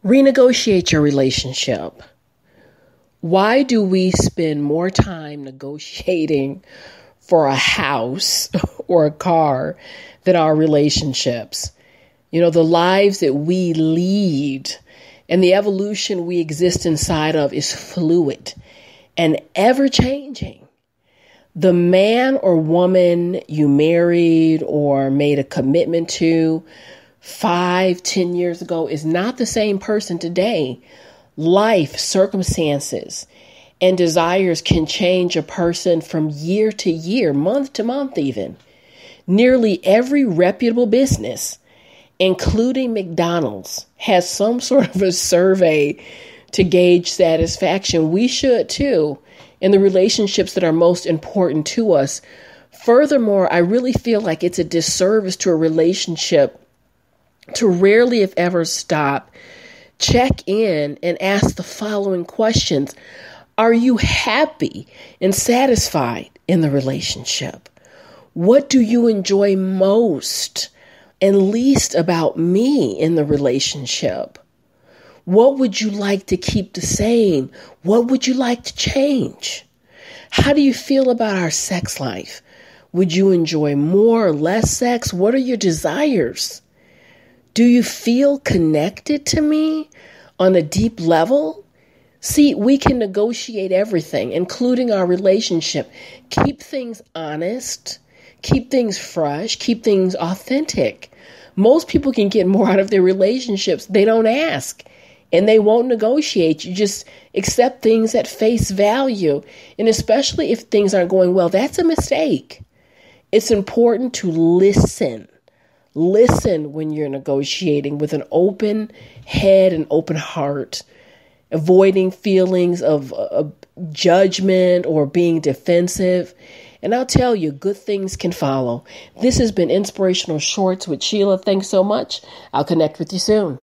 Renegotiate your relationship. Why do we spend more time negotiating for a house or a car than our relationships? You know, the lives that we lead and the evolution we exist inside of is fluid and ever changing. The man or woman you married or made a commitment to 5-10 years ago is not the same person today. Life, circumstances, and desires can change a person from year to year, month to month even. Nearly every reputable business, including McDonald's, has some sort of a survey to gauge satisfaction. We should too, in the relationships that are most important to us. Furthermore, I really feel like it's a disservice to a relationship to rarely, if ever, stop, check in, and ask the following questions. Are you happy and satisfied in the relationship? What do you enjoy most and least about me in the relationship? What would you like to keep the same? What would you like to change? How do you feel about our sex life? Would you enjoy more or less sex? What are your desires? Do you feel connected to me on a deep level? See, we can negotiate everything, including our relationship. Keep things honest, keep things fresh, keep things authentic. Most people can get more out of their relationships. They don't ask and they won't negotiate. You just accept things at face value. And especially if things aren't going well, that's a mistake. It's important to listen. Listen when you're negotiating with an open head and open heart, avoiding feelings of judgment or being defensive. And I'll tell you, good things can follow. This has been Inspirational Shorts with Sheila. Thanks so much. I'll connect with you soon.